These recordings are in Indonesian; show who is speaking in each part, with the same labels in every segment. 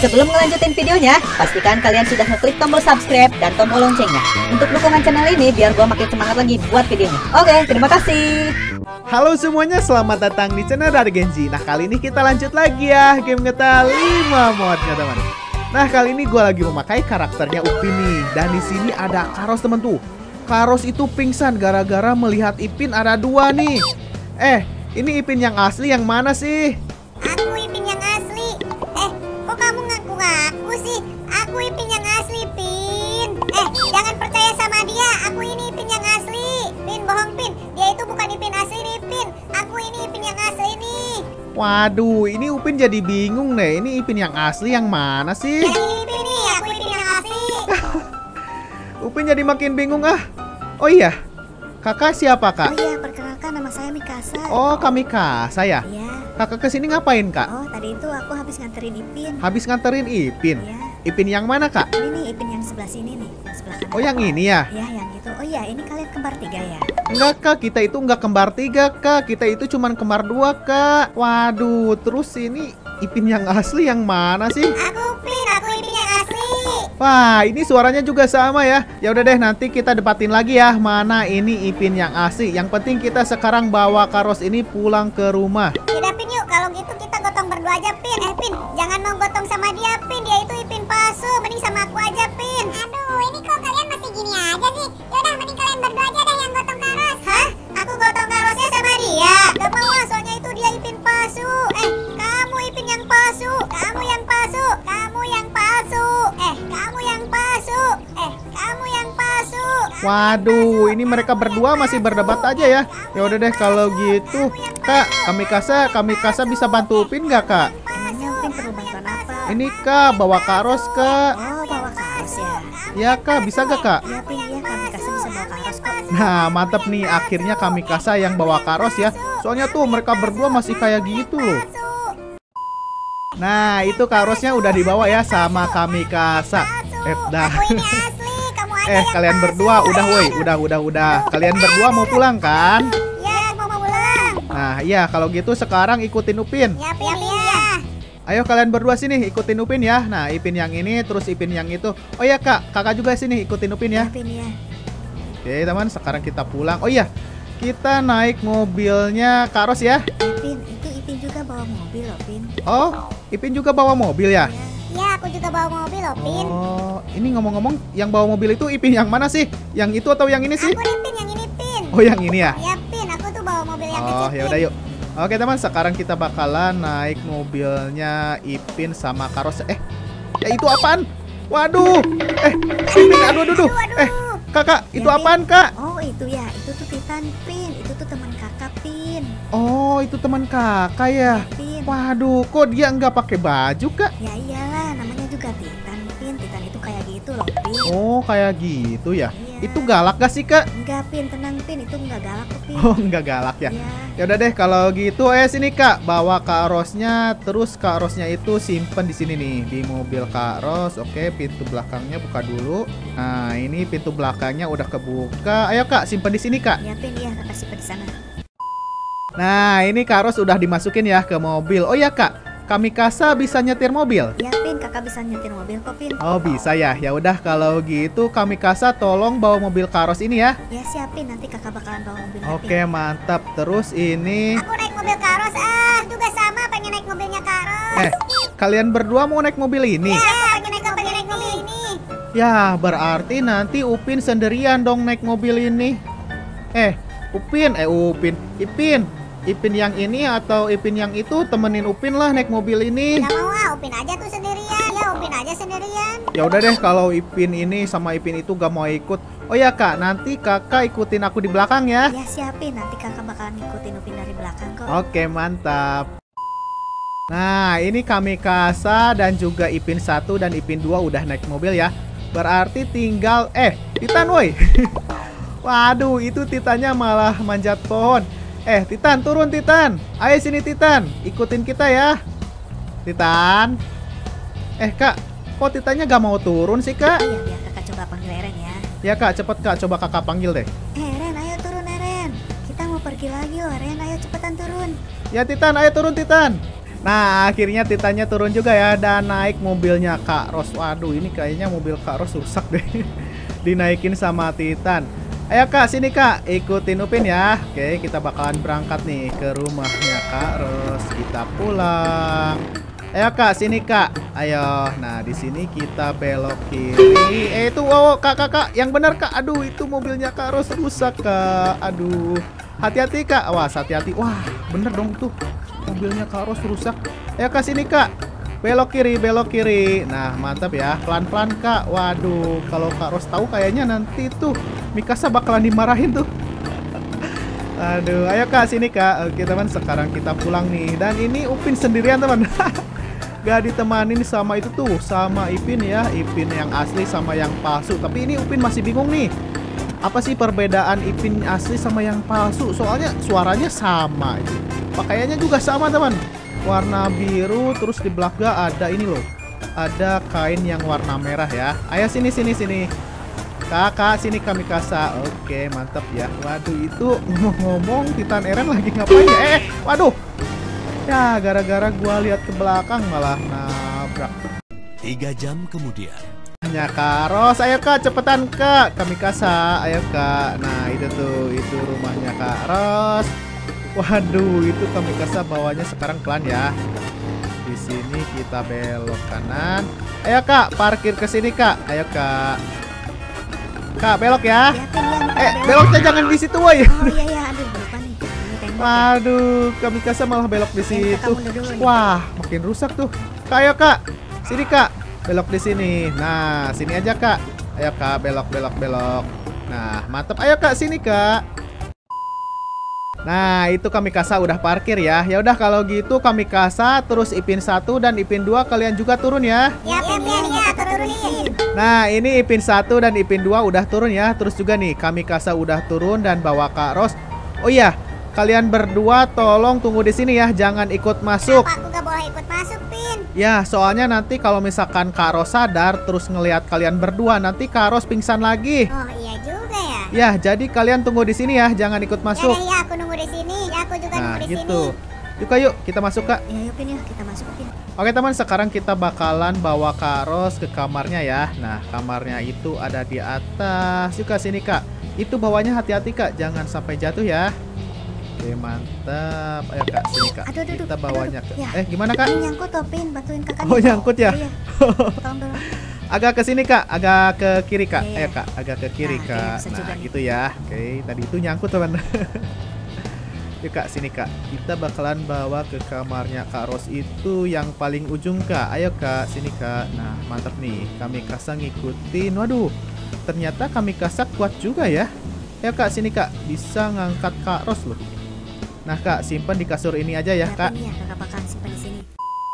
Speaker 1: Sebelum ngelanjutin videonya, pastikan kalian sudah ngeklik tombol subscribe dan tombol loncengnya untuk dukungan channel ini biar gua makin semangat lagi buat videonya. Oke, terima kasih.
Speaker 2: Halo semuanya, selamat datang di channel dari Genji. Nah, kali ini kita lanjut lagi ya game GTA 5 modnya, teman. Nah, kali ini gue lagi memakai karakternya Upin nih. Dan di sini ada Karos, temen tuh. Karos itu pingsan gara-gara melihat Ipin ada dua nih. Ini Ipin yang asli yang mana sih?
Speaker 3: Aku Ipin yang asli. Kok kamu ngaku-ngaku sih? Aku Ipin yang asli, Pin. Jangan percaya sama dia. Aku ini Ipin yang asli. Pin, bohong, Pin. Dia itu bukan Ipin asli nih, Pin. Aku ini Ipin yang asli nih.
Speaker 2: Waduh, ini Upin jadi bingung deh. Ini Ipin yang asli yang mana sih?
Speaker 3: Yang ini Ipin nih, aku Ipin yang asli.
Speaker 2: Upin jadi makin bingung ah. Oh iya, kakak siapa kak?
Speaker 3: Oh iya, perkenalkan nama saya Mikasa.
Speaker 2: Oh, Kak Mikasa ya?
Speaker 3: Iya.
Speaker 2: Kakak kesini ngapain kak?
Speaker 3: Oh, tadi itu aku habis nganterin Ipin.
Speaker 2: Habis nganterin Ipin?
Speaker 3: Iya.
Speaker 2: Ipin yang mana kak?
Speaker 3: Ini nih Ipin yang sebelah sini nih, yang sebelah kanan.
Speaker 2: Oh, yang ini ya?
Speaker 3: Iya, yang itu. Oh iya, ini kalian kembar 3 ya?
Speaker 2: Enggak kak, kita itu enggak kembar 3 kak. Kita itu cuman kembar 2 kak. Waduh, terus ini Ipin yang asli yang mana sih?
Speaker 3: Aku Pin, aku Ipin yang asli.
Speaker 2: Wah, ini suaranya juga sama ya. Ya udah deh, nanti kita debatin lagi ya mana ini Ipin yang asli. Yang penting kita sekarang bawa Karos ini pulang ke rumah.
Speaker 3: Yaudah Pin, yuk kalau gitu kita gotong berdua aja, Pin. Pin, jangan mau gotong sama dia, Pin. Dia itu Ipin palsu. Mending sama aku aja, Pin. Aduh, ini kok kalian masih gini aja sih? Yaudah, mending kalian berdua aja deh yang gotong Karos. Hah? Aku gotong Karosnya sama dia? Gak mau lah, soalnya itu dia Ipin palsu. Kamu Ipin yang palsu. Kamu yang palsu. Kamu yang palsu. Kamu yang palsu. Kamu yang palsu.
Speaker 2: Waduh, ini mereka berdua masih berdebat aja ya. Ya udah deh kalau gitu, Kak, Kak Mikasa bisa bantu Upin nggak kak?
Speaker 3: Emangnya Upin perlu bantuan apa?
Speaker 2: Ini kak, bawa Karos kak.
Speaker 3: Oh, bawa Karos ya?
Speaker 2: Ya kak, bisa gak kak?
Speaker 3: Iya Pin, iya Kak Mikasa bisa bawa Karos kok.
Speaker 2: Nah, mantep nih, akhirnya Kak Mikasa yang bawa Karos ya. Soalnya tuh mereka berdua masih kayak gitu loh. Nah, itu Karosnya udah dibawa ya sama Kak Mikasa. Dah.
Speaker 3: Aku ini asli, kamu aja yang
Speaker 2: Kalian
Speaker 3: palsu.
Speaker 2: berdua udah woi, udah. Kalian berdua mau pulang kan?
Speaker 3: Ya, mau pulang.
Speaker 2: Nah, iya kalau gitu sekarang ikutin Upin.
Speaker 3: Ya, Pin, ya.
Speaker 2: Ayo kalian berdua sini ikutin Upin ya. Nah, Ipin yang ini terus Ipin yang itu. Oh iya kak, kakak juga sini ikutin Upin ya.
Speaker 3: Ya, Pin, ya.
Speaker 2: Oke teman, sekarang kita pulang. Oh iya, kita naik mobilnya Karos ya.
Speaker 3: Pin, itu Ipin juga bawa mobil loh, Pin.
Speaker 2: Oh, Ipin juga bawa mobil ya?
Speaker 3: Ya, aku juga bawa mobil loh, Pin.
Speaker 2: Oh, ini ngomong-ngomong yang bawa mobil itu Ipin yang mana sih? Yang itu atau yang ini sih?
Speaker 3: Aku nih, Pin, yang ini, Pin.
Speaker 2: Oh, yang ini ya?
Speaker 3: Ya, Pin, aku tuh bawa mobil yang kecil,
Speaker 2: Oh,
Speaker 3: Pin.
Speaker 2: ya udah yuk. Oke teman, sekarang kita bakalan naik mobilnya Ipin sama Karos. Ya itu apaan? Waduh. Ipin, aduh. Kakak, itu
Speaker 3: Ya, Pin.
Speaker 2: apaan kak?
Speaker 3: Oh, itu ya. Itu tuh Titan, Pin. Itu tuh teman kakak, Pin.
Speaker 2: Oh, itu teman kakak ya.
Speaker 3: Pin.
Speaker 2: Waduh, kok dia nggak pakai baju kak?
Speaker 3: Ya iyalah, namanya juga Titan, Pin. Titan itu kayak gitu loh, Pin.
Speaker 2: Oh, kayak gitu ya.
Speaker 3: Iya.
Speaker 2: Itu galak gak sih kak?
Speaker 3: Enggak, Pin, tenang, Pin. Itu enggak galak kok, Pin.
Speaker 2: Oh, nggak galak ya.
Speaker 3: Iya.
Speaker 2: Ya udah deh kalau gitu, sini kak, bawa Karosnya, terus Karosnya itu simpen di sini nih di mobil Karos. Oke, pintu belakangnya buka dulu. Nah, ini pintu belakangnya udah kebuka. Ayo kak, simpen di sini kak.
Speaker 3: Ya, Pin, ya, kakak simpen di sana.
Speaker 2: Nah, ini Karos udah dimasukin ya ke mobil. Oh ya kak, Kak Mikasa bisa nyetir mobil?
Speaker 3: Ya, Pin, kakak bisa nyetir mobil kok, Pin.
Speaker 2: Oh bisa ya. Ya udah kalau gitu Kak Mikasa tolong bawa mobil Karos ini ya.
Speaker 3: Ya, siap, Pin. Nanti kakak bakalan bawa mobilnya,
Speaker 2: Oke mantap. Terus ini
Speaker 3: Aku naik mobil Karos, juga sama pengen naik mobilnya Karos.
Speaker 2: kalian berdua mau naik mobil ini?
Speaker 3: Ya, pengen naik mobil ini.
Speaker 2: Ya berarti nanti Upin sendirian dong naik mobil ini. Upin Ipin yang ini atau Ipin yang itu temenin Upin lah naik mobil ini.
Speaker 3: Gak mau ah, Upin aja tuh sendirian. Ya, Upin aja sendirian.
Speaker 2: Ya udah deh kalau Ipin ini sama Ipin itu gak mau ikut. Oh ya kak, nanti kakak ikutin aku di belakang ya.
Speaker 3: Ya, siapin. Nanti kakak bakalan ngikutin Upin dari belakang kok.
Speaker 2: Oke mantap. Nah ini Kak Mikasa dan juga Ipin 1 dan Ipin 2 udah naik mobil ya. Berarti tinggal Titan woi. Waduh itu Titannya malah manjat pohon. Titan turun Titan. Ayo sini Titan, ikutin kita ya Titan. Kak, kok Titannya gak mau turun sih kak?
Speaker 3: Iya, biar kakak coba panggil Eren ya.
Speaker 2: Ya kak, cepet kak, coba kakak panggil deh.
Speaker 3: Eren, ayo turun Eren. Kita mau pergi lagi loh Eren, ayo cepetan turun.
Speaker 2: Ya Titan, ayo turun Titan. Nah, akhirnya Titannya turun juga ya dan naik mobilnya Kak Ros. Waduh, ini kayaknya mobil Kak Ros rusak deh. Dinaikin sama Titan. Ayo Kak, sini Kak, ikutin Upin ya. Oke, kita bakalan berangkat nih ke rumahnya Kak Ros. Kita pulang. Ayo Kak, sini Kak. Ayo. Nah, di sini kita belok kiri. Itu wow, Kak, yang benar Kak. Aduh, itu mobilnya Kak Ros rusak Kak. Aduh. Hati-hati Kak. Awas, hati-hati. Wah, bener dong tuh. Mobilnya Kak Ros rusak. Ayo Kak, sini Kak. Belok kiri, belok kiri. Nah, mantap ya. Pelan-pelan Kak. Waduh, kalau Kak Ros tahu kayaknya nanti tuh Mikasa bakalan dimarahin tuh. Aduh, ayo Kak, sini Kak. Oke teman, sekarang kita pulang nih. Dan ini Upin sendirian teman. Gak ditemanin sama itu tuh, sama Ipin ya. Ipin yang asli sama yang palsu. Tapi ini Upin masih bingung nih. Apa sih perbedaan Ipin asli sama yang palsu? Soalnya suaranya sama itu. Pakaiannya juga sama teman. Warna biru, terus di belakang ada ini loh. Ada kain yang warna merah ya. Ayo sini. Kakak, sini kami Mikasa. Oke, mantap ya. Waduh, itu ngomong-ngomong Titan Eren lagi ngapain ya? Waduh. Ya, gara-gara gua lihat ke belakang malah nabrak.
Speaker 4: 3 jam kemudian.
Speaker 2: Ya Kak Ros, ayo Kak, cepetan Kak. Kami Mikasa, ayo Kak. Nah, itu tuh, itu rumahnya Kak Ros. Waduh, itu Kak Mikasa bawanya sekarang pelan ya. Di sini kita belok kanan. Ayo Kak, parkir ke sini Kak. Ayo Kak. Kak, belok ya. Beloknya jangan di situ, woi.
Speaker 3: Oh iya, aduh lupa nih.
Speaker 2: Waduh, Kak Mikasa malah belok di situ. Wah, makin rusak tuh. Kak, ayo Kak. Sini Kak. Belok di sini. Nah, sini aja Kak. Ayo Kak, belok. Nah, mantap. Ayo Kak, sini Kak. Nah, itu Kak Mikasa udah parkir ya. Ya udah kalau gitu Kak Mikasa terus Ipin 1 dan Ipin 2 kalian juga turun ya.
Speaker 3: Ya, turunin.
Speaker 2: Nah, ini Ipin 1 dan Ipin 2 udah turun ya. Terus juga nih Kak Mikasa udah turun dan bawa Kak Ros. Oh iya, kalian berdua tolong tunggu di sini ya, jangan ikut masuk.
Speaker 3: Kenapa aku gak boleh ikut masuk, Pin?
Speaker 2: Ya, soalnya nanti kalau misalkan Kak Ros sadar terus ngelihat kalian berdua, nanti Kak Ros pingsan lagi.
Speaker 3: Oh iya juga ya.
Speaker 2: Ya, jadi kalian tunggu di sini ya, jangan ikut masuk.
Speaker 3: Ya, aku nunggu di sini. Ya, aku juga
Speaker 2: Nah,
Speaker 3: nunggu di
Speaker 2: gitu.
Speaker 3: sini.
Speaker 2: Yuk, yuk, kita masuk Kak.
Speaker 3: Ya, yuk Pin ya, kita masuk Pin.
Speaker 2: Oke teman, sekarang kita bakalan bawa Kak Ros ke kamarnya ya. Nah, kamarnya itu ada di atas. Yuk Kak, sini Kak. Itu bawahnya hati-hati Kak, jangan sampai jatuh ya. Oke, mantap. Ayo Kak, sini Kak.
Speaker 3: Aduh,
Speaker 2: Kita bawanya ke.
Speaker 3: Ya.
Speaker 2: Gimana Kak?
Speaker 3: Ini nyangkut toh, Pin, bantuin kakak.
Speaker 2: Oh, nyangkut ya?
Speaker 3: Iya. Tolong.
Speaker 2: Agak ke sini Kak, agak ke kiri Kak.
Speaker 3: Iya.
Speaker 2: Ayo Kak, agak ke kiri
Speaker 3: Nah,
Speaker 2: Kak.
Speaker 3: bisa juga
Speaker 2: Nah,
Speaker 3: nih.
Speaker 2: gitu ya. Oke, tadi itu nyangkut teman. Yuk Kak, sini Kak. Kita bakalan bawa ke kamarnya Kak Ros itu yang paling ujung Kak. Ayo Kak, sini Kak. Nah, mantap nih. Kami Mikasa ngikutin. Waduh, ternyata Kami Mikasa kuat juga ya. Ayo Kak, sini Kak. Bisa ngangkat Kak Ros loh. Nah Kak, simpan di kasur ini aja ya Kak.
Speaker 3: Iya, kakak bakalan simpan di sini.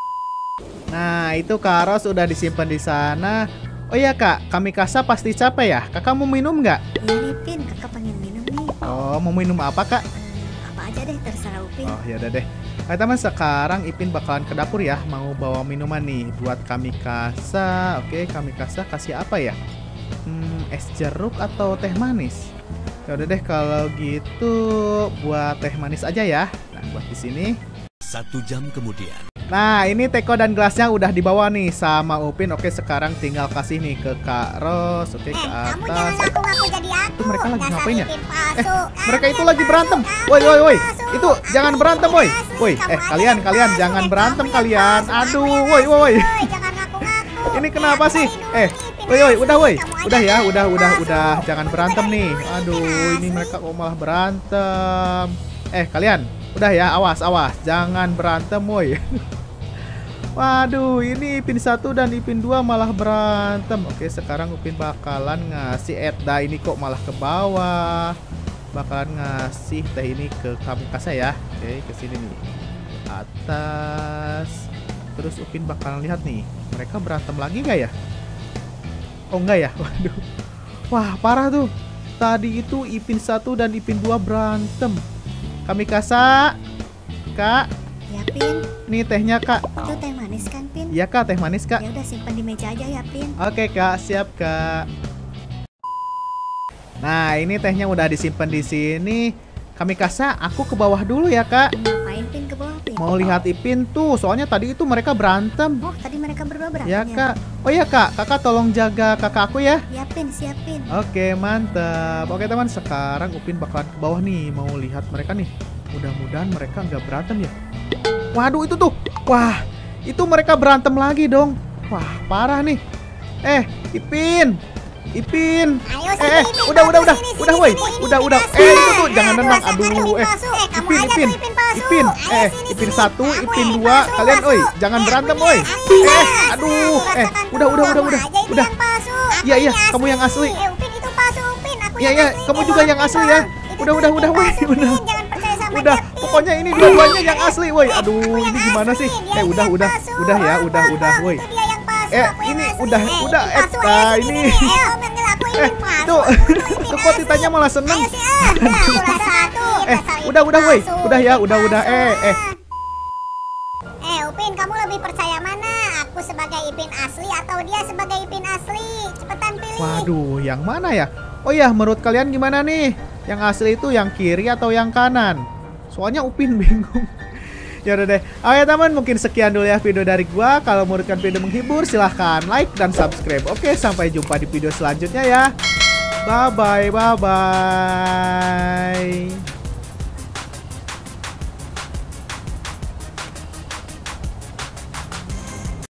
Speaker 2: Nah, itu Kak Ros udah disimpan di sana. Oh iya Kak, Kami Mikasa pasti capek ya. Kakak mau minum nggak?
Speaker 3: Iya nih, Pin, kakak pengen minum nih.
Speaker 2: Oh, mau minum apa Kak?
Speaker 3: Apa aja deh, terserah Upin.
Speaker 2: Oh, ya udah deh. Ayo teman, sekarang Ipin bakalan ke dapur ya, mau bawa minuman nih buat Kami Mikasa. Oke, Kami Mikasa kasih apa ya? Es jeruk atau teh manis? Ya udah deh kalau gitu buat teh manis aja ya. Nah, buat di sini.
Speaker 4: 1 jam kemudian.
Speaker 2: Nah, ini teko dan gelasnya udah dibawa nih sama Upin. Oke, sekarang tinggal kasih nih ke Kak Ros. Oke, ke
Speaker 3: Kamu jangan
Speaker 2: atas.
Speaker 3: ngaku-ngaku jadi aku.
Speaker 2: Itu mereka lagi
Speaker 3: Dasar
Speaker 2: ngapain ya?
Speaker 3: Ipin palsu.
Speaker 2: Mereka
Speaker 3: Kamu
Speaker 2: itu
Speaker 3: yang
Speaker 2: lagi
Speaker 3: palsu,
Speaker 2: berantem.
Speaker 3: kamu
Speaker 2: Woi,
Speaker 3: yang
Speaker 2: woi, woi.
Speaker 3: palsu.
Speaker 2: Itu
Speaker 3: Kamu
Speaker 2: jangan
Speaker 3: yang
Speaker 2: berantem, woi.
Speaker 3: palsu.
Speaker 2: Woi,
Speaker 3: Kamu aja
Speaker 2: kalian
Speaker 3: yang palsu.
Speaker 2: jangan
Speaker 3: Kamu
Speaker 2: berantem
Speaker 3: yang
Speaker 2: kalian.
Speaker 3: palsu. Kamu
Speaker 2: Aduh,
Speaker 3: yang
Speaker 2: woi,
Speaker 3: palsu,
Speaker 2: woi.
Speaker 3: Jangan ngaku-ngaku.
Speaker 2: Ini kenapa
Speaker 3: Ya,
Speaker 2: sih?
Speaker 3: Ipin palsu.
Speaker 2: Woi, udah, woi.
Speaker 3: Kamu
Speaker 2: Udah
Speaker 3: aja
Speaker 2: ya,
Speaker 3: yang
Speaker 2: udah.
Speaker 3: palsu.
Speaker 2: Jangan
Speaker 3: Kamu
Speaker 2: berantem
Speaker 3: juga
Speaker 2: nih.
Speaker 3: dari dulu
Speaker 2: Aduh,
Speaker 3: Ipin
Speaker 2: ini
Speaker 3: asli.
Speaker 2: mereka kok malah berantem. Kalian, udah ya, awas. Jangan berantem, woi. Waduh, ini Ipin 1 dan Ipin 2 malah berantem. Oke, sekarang Upin bakalan ngasih Edda ini kok malah ke bawah. Bakalan ngasih teh ini ke Kami Mikasa ya. Oke, ke sini nih. Atas. Terus Upin bakalan lihat nih, mereka berantem lagi gak ya? Oh enggak ya? Waduh. Wah, parah tuh. Tadi itu Ipin 1 dan Ipin 2 berantem. Kami Mikasa. Kak,
Speaker 3: Ya, Pin.
Speaker 2: nih tehnya Kak.
Speaker 3: Itu teh manis kan, Pin?
Speaker 2: Iya Kak, teh manis Kak.
Speaker 3: Ya udah simpan di meja aja ya, Pin.
Speaker 2: Oke Kak, siap Kak. Nah, ini tehnya udah disimpan di sini. Kami Mikasa, aku ke bawah dulu ya Kak.
Speaker 3: Ngapain, Pin, ke bawah, Pin?
Speaker 2: Mau lihat Ipin tuh, soalnya tadi itu mereka berantem.
Speaker 3: Oh, tadi mereka berdua berantem
Speaker 2: Ya kak. Oh ya kak, kakak tolong jaga kakak aku ya.
Speaker 3: Ya Pin, siap Pin.
Speaker 2: Oke mantap. Oke teman, sekarang Upin bakalan ke bawah nih, mau lihat mereka nih. Mudah-mudahan mereka nggak berantem ya. Waduh itu tuh. Wah, itu mereka berantem lagi dong. Wah parah nih. Ipin. Ipin.
Speaker 3: Ayo sini, Ipin.
Speaker 2: Udah,
Speaker 3: Sini,
Speaker 2: woi.
Speaker 3: sini,
Speaker 2: Udah.
Speaker 3: Ipin
Speaker 2: Itu tuh
Speaker 3: asli.
Speaker 2: jangan nendang.
Speaker 3: Rasakan
Speaker 2: Aduh,
Speaker 3: Ipin palsu. Kamu
Speaker 2: Ipin,
Speaker 3: aja
Speaker 2: Ipin.
Speaker 3: tuh Ipin palsu.
Speaker 2: Ipin,
Speaker 3: Ayo sini,
Speaker 2: Ipin
Speaker 3: sini.
Speaker 2: 1,
Speaker 3: Kamu
Speaker 2: Ipin
Speaker 3: yang
Speaker 2: 2,
Speaker 3: palsu,
Speaker 2: kalian,
Speaker 3: palsu.
Speaker 2: oi, jangan berantem,
Speaker 3: Aku
Speaker 2: oi.
Speaker 3: yang asli.
Speaker 2: Aduh,
Speaker 3: Rasakan
Speaker 2: udah.
Speaker 3: dulu, kamu aja itu
Speaker 2: Udah.
Speaker 3: yang palsu. Aku
Speaker 2: Iya,
Speaker 3: ini
Speaker 2: kamu yang asli.
Speaker 3: Upin itu palsu, Upin. Aku
Speaker 2: Iya,
Speaker 3: yang asli.
Speaker 2: kamu
Speaker 3: Nih,
Speaker 2: juga yang
Speaker 3: Upin
Speaker 2: asli
Speaker 3: doang.
Speaker 2: ya.
Speaker 3: Itu
Speaker 2: Udah,
Speaker 3: tuh Ipin
Speaker 2: woi,
Speaker 3: palsu,
Speaker 2: udah.
Speaker 3: Upin. Jangan percaya sama
Speaker 2: Udah,
Speaker 3: dia, Pin.
Speaker 2: pokoknya ini dua-duanya yang asli, woi.
Speaker 3: Aku
Speaker 2: Aduh,
Speaker 3: yang
Speaker 2: ini gimana
Speaker 3: asli,
Speaker 2: sih?
Speaker 3: dia itu
Speaker 2: Udah,
Speaker 3: yang
Speaker 2: udah,
Speaker 3: palsu.
Speaker 2: udah ya,
Speaker 3: Bang,
Speaker 2: udah,
Speaker 3: Bang,
Speaker 2: woi.
Speaker 3: itu dia yang palsu, aku yang
Speaker 2: Ini
Speaker 3: asli.
Speaker 2: udah,
Speaker 3: Ipin
Speaker 2: udah,
Speaker 3: palsu,
Speaker 2: nah,
Speaker 3: ayo sini,
Speaker 2: ini.
Speaker 3: sini. Ayo, Bang, aku Ipin palsu.
Speaker 2: Tuh,
Speaker 3: Ipin
Speaker 2: kok
Speaker 3: asli.
Speaker 2: titanya malah seneng.
Speaker 3: Ayo sih, aku rasa satu.
Speaker 2: Udah, woi. Udah ya, udah.
Speaker 3: Upin, kamu lebih percaya mana? Aku sebagai Ipin asli atau dia sebagai Ipin asli? Cepetan pilih.
Speaker 2: Waduh, yang mana ya? Oh ya, menurut kalian gimana nih? Yang asli itu yang kiri atau yang kanan? Soalnya Upin bingung. Ya udah deh. Oke teman, mungkin sekian dulu ya video dari gua. Kalau menurut kalian video menghibur, silahkan like dan subscribe. Oke, sampai jumpa di video selanjutnya ya. Bye bye.